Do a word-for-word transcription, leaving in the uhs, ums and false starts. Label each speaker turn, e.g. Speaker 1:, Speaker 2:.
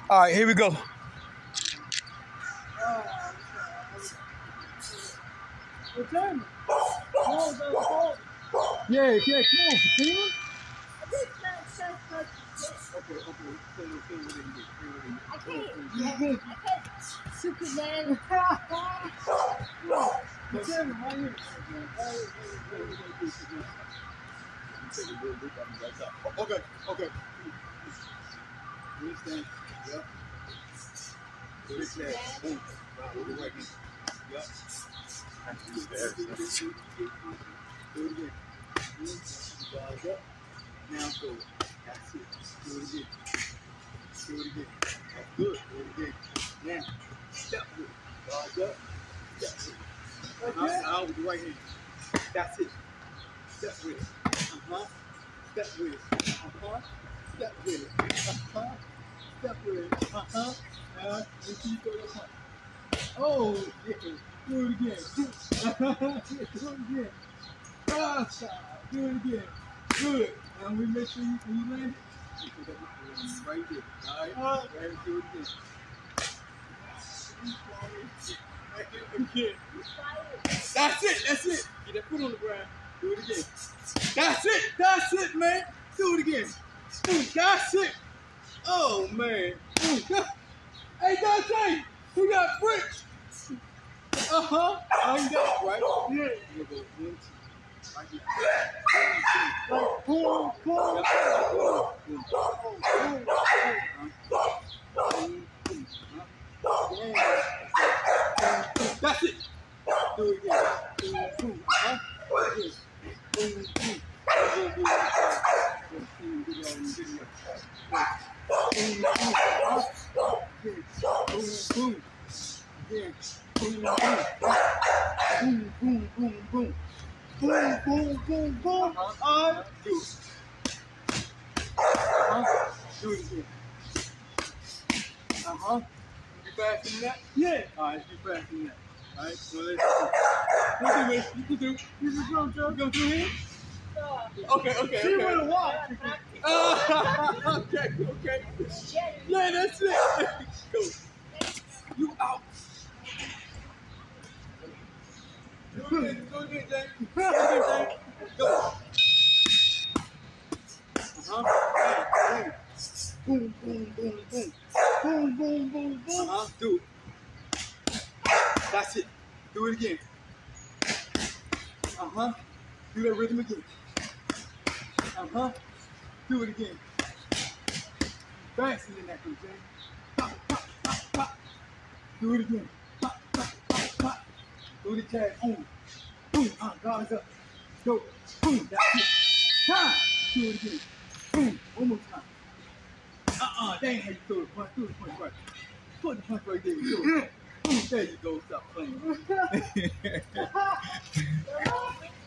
Speaker 1: All right, here we go. Yeah, yeah, come on, Fatima.
Speaker 2: Okay, okay. Say, say what it is. I can't. I can't. Superman. Okay, okay. Understand? Yep. Switch that. Boom. Right, right here. Yep. Do it again. Guys up. Now go. That's it. Do it again. Do it again. That's good. Do it again. Now, step with it. Guys up. Step with it. Uh-huh. Now with the right hand. That's it. Step with it. Uh-huh. Step with it. Uh-huh. Step with it. Uh-huh. Step with it. Uh-huh. Now, until you go to the front. Oh, yeah. Do it again. Uh-huh. Do it again. Ah, do it again. Good. And we make sure you, when you land it, you put that right there. All right? Right, do it again. Again. That's it. That's it. Get that foot on the ground. Do it again. That's it. That's it, man. Do it again. That's it. Oh, man. Hey, Dante, we got bricks. Uh-huh. Oh, you got it, right? Yeah. You go one, two. Right here. Like, boom, boom, boom, boom, boom. That's it. Do it again. Boom, boom, huh? Boom, boom, boom. Boom, boom, boom. Again. Boom, boom, boom, boom. Boom, boom, boom, boom. Uh-huh. Do it. Uh-huh. Do it again. Uh-huh. You faster than that? Yeah. All right, you faster than that. All right, so let's go. Let's do this. You can do. You can go, Joe. Go through here? Okay, okay, okay. She would have walked. Uh, okay, okay. Yeah, that's it. Go. You out. Go again, go again, James. Go again, James. Go. Uh-huh. Bang, boom, boom, boom, boom. Boom, boom, boom, boom. Uh-huh. Do it. That's it. Do it again. Uh-huh. Do that rhythm again. Uh-huh. Do it again. Faster than that, James. Pop, pop, pop, pop. Do it again. Pop, pop, pop, pop. Do the tag on. Boom. Uh, guards up. Go. Boom. That's it. Time. Do it again. Boom. One more time. Uh-uh. That ain't how you throw the punch. Throw the punch right. Put the punch right there. Boom. There you go. Stop playing.